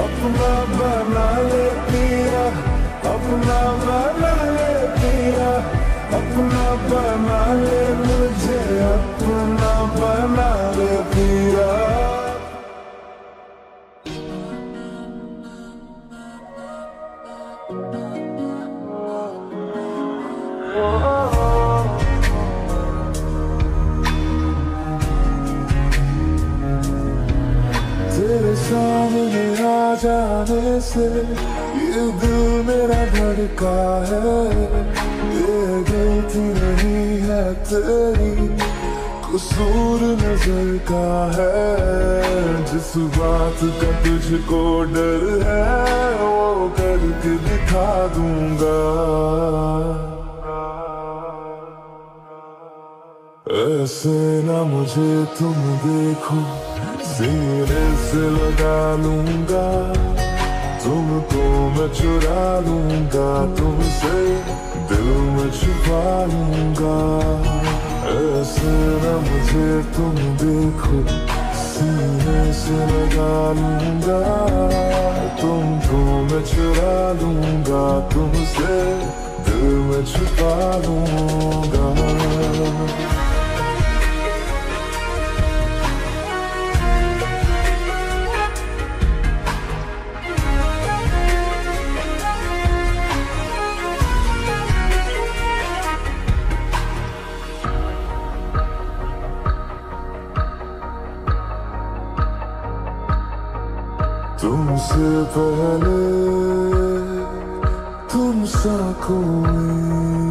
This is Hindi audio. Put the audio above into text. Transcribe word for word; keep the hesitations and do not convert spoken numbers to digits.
अपना बना ले पिया, अपना बना ले पिया, अपना बना ले मुझे, अपना बना ले पिया। तेरे सामने आ जाने से ये दिल मेरा धड़का है। ये गलती नहीं है तेरी, कसूर नजर का है। जिस बात का तुझको डर है वो करके दिखा दूंगा। ऐसे ना मुझे तुम देखो, सीने से लगा लूंगा तुमको मैं, चुरा लूंगा तुमसे, दिल में छुपा लूंगा। ऐसे ना मुझे तुम देखो, सीने से लगा लूंगा तुमको मैं, चुरा लूंगा तुमसे, दिल में छुपा लूंगा। तुमसे पहले तुम सा कोई